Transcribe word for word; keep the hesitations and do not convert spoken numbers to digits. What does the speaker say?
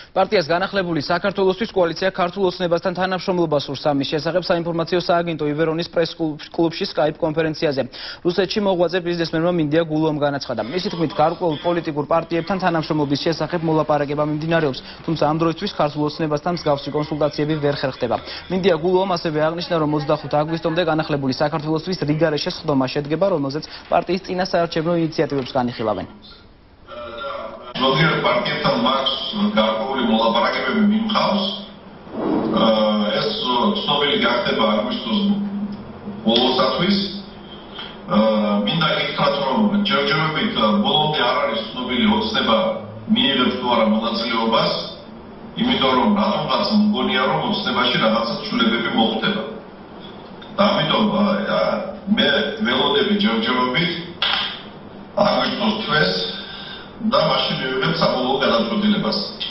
პარტიას განახლებული საქართველოსთვის კოალიცია ქართულ ოცნებასთან თანამშრომლობა სურს ამის შესახებ საინფორმაციო სააგენტო ივერონის პრესს კლუბში სკაიპ-კონფერენციაზე. რუსეთში მოღვაწე ბიზნესმენმა მინდია გულუამ განაცხადა. მისი თქმით, გარკვეულ პოლიტიკურ პარტიებთან თანამშრომლობის შესახებ მოლაპარაკება მიმდინარეობს, თუმცა ამ დროისთვის ქართულ ოცნებასთან მსგავსი კონსულტაციები ვერ ხერხდება. მინდია გულუამ ასევე აღნიშნა, რომ ოცდახუთი აგვისტომდე განახლებული საქართველოსთვის რიგარეშე სხდომა შედგება, რომელზეც პარტიის წინასაარჩევნო ინიციატივებს განიხილავენ. ზოგიერთ პარტიებთან მაქვს გარკვეული მოლაპარაკებები მიმყავს. ეს ცნობილი გახდება აგვისტოს ბოლოსათვის. მინდა გითხრათ, რომ ჯერჯერობით ბოლომდე არ არის ცნობილი ოცნება მიიღებს თუ არა მონაწილეობას, იმიტომ რომ რატომღაც მგონია, რომ ოცნებაში რაღაცა ცვლილებები მოხდება. და ამიტომ მე ველოდები ჯერჯერობით აგვისტოს თვეს და მაშინ მივიღებ საბოლოო გადაწყვეტილებას.